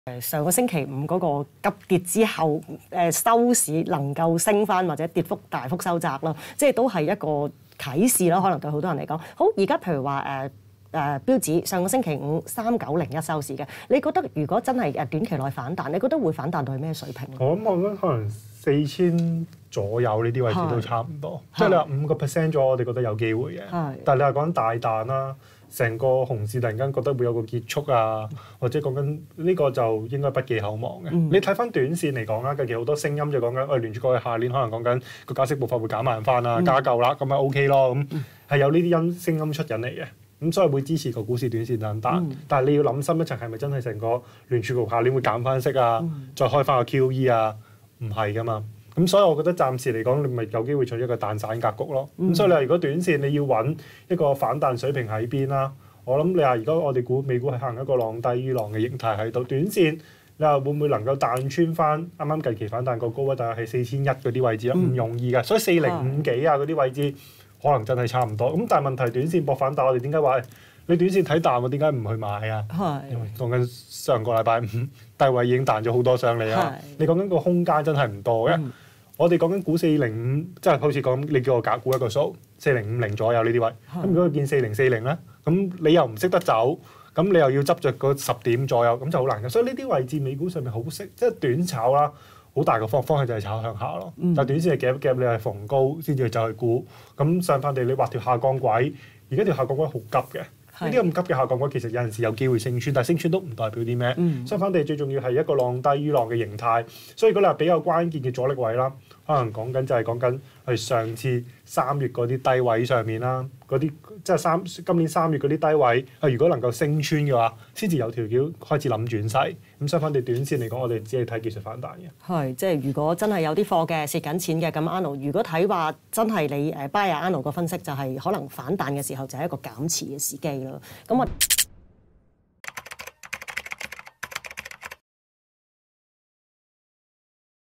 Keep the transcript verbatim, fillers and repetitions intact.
誒上個星期五嗰個急跌之後，誒收市能夠升翻或者跌幅大幅收窄啦，即係都係一個啟示啦。可能對好多人嚟講，好而家譬如話誒誒標指上個星期五三九零一收市嘅，你覺得如果真係誒短期內反彈，你覺得會反彈到係咩水平？ 我諗我覺得可能四千左右呢啲位置都差唔多，即係你話五個 percent 咗，我哋覺得有機會嘅。但係你話講大彈啦。成個熊市突然間覺得會有個結束啊，或者講緊呢個就應該不寄厚望嘅。嗯、你睇翻短線嚟講啦，近期好多聲音就講緊，喂、哎、聯儲局下年可能講緊個加息步伐會減慢翻啦，嗯、加夠啦，咁咪 O K 咯。咁、嗯、係有呢啲音聲音出緊嚟嘅，咁所以會支持個股市短線等等。嗯、但係你要諗深一層，係咪真係成個聯儲局下年會減翻息啊？嗯、再開翻個 Q E 啊？唔係噶嘛。咁所以我覺得暫時嚟講，你咪有機會取一個彈散格局咯。咁、嗯、所以你話如果短線你要揾一個反彈水平喺邊啦？我諗你話如果我哋估美股係行一個浪低於浪嘅形態喺度，短線你話會唔會能夠彈穿翻啱啱近期反彈個高位，大概係四千一嗰啲位置啊？唔、嗯、容易㗎，所以四零五幾啊嗰啲位置可能真係差唔多。咁但係問題短線搏反彈，我哋點解話你短線睇淡，我點解唔去買啊？係因為講緊上個禮拜五低位已經彈咗好多上嚟啦。你講緊個空間真係唔多嘅。嗯、我哋講緊股四零五，即係好似講你叫我假估一個數四零五零左右呢啲位。咁如果見四零四零咧？咁你又唔識得走，咁你又要執着個十點左右，咁就好難嘅。所以呢啲位置美股上面好識，即係短炒啦，好大個方方向就係炒向下咯。嗯、但係短線係夾一夾，你係逢高先至走去估。咁相反地，你畫條下降軌，而家條下降軌好急嘅。呢啲咁急嘅下降軌，其實有陣時有機會升穿，但係升穿都唔代表啲咩。嗯、相反地，最重要係一個浪低於浪嘅形態。所以如果你話比較關鍵嘅阻力位啦，可能講緊就係講緊係上次三月嗰啲低位上面啦，嗰啲即係三今年三月嗰啲低位，啊如果能夠升穿嘅話，先至有條件開始諗轉勢。咁相反地，短線嚟講，我哋只係睇技術反彈嘅。係，即係如果真係有啲貨嘅蝕緊錢嘅，咁 Arnold 如果睇話真係你誒 buy 阿 Arnold 個分析，就係可能反彈嘅時候就係一個減持嘅時機咯。咁我。